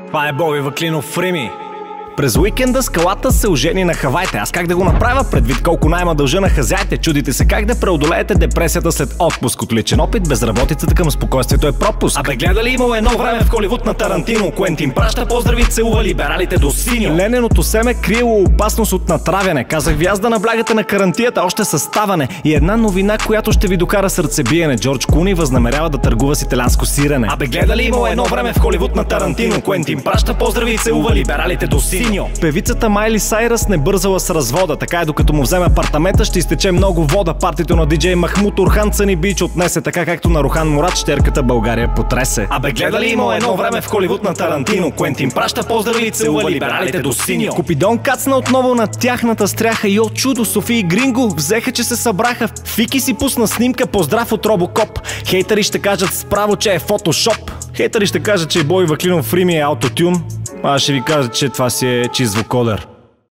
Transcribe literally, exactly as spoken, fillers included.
Това е Боби Ваклинов в Рими. През уикенда скалата се ожени на Хавайте. Аз как да го направя, предвид колко найма дължа на хазяйте? Чудите се как да преодолеете депресията след отпуск от личен опит. Безработицата към спокойствието е пропуск. Абе гледали имало едно време в Холивуд на Тарантино. Куентин праща поздрави, целува либералите до синьо. Лененото семе криело опасност от натравяне. Казах ви аз да наблягате на карантията още със ставане. И една новина, която ще ви докара сърцебиене. Джордж Клуни възнамерява да търгува с италианско сирене. Абе гледали имало едно време в Холивуд на Тарантино. Куентин праща поздрави и целува либералите до синьо. Певицата Майли Сайръс не бързала с развода. Така е, докато му вземе апартамента, ще изтече много вода. Партито на диджей Махмут Орхан Цани Бич отнесе, така както на Рохан Мурат щерката България потресе. Абе гледали имало едно време в Холивуд на Тарантино. Куентин праща поздрави и целува либералите до синьо. Купидон кацна отново на тяхната стряха и от чудо Софи и Гринго взеха, че се събраха. Фики си пусна снимка, поздрав от Робокоп. Хейтери ще кажат справо, че е фотошоп. Хейтери ще кажат, че Боби Ваклинов в Рими е аутотюн. Аз ще ви кажа, че това си е чист звукодер.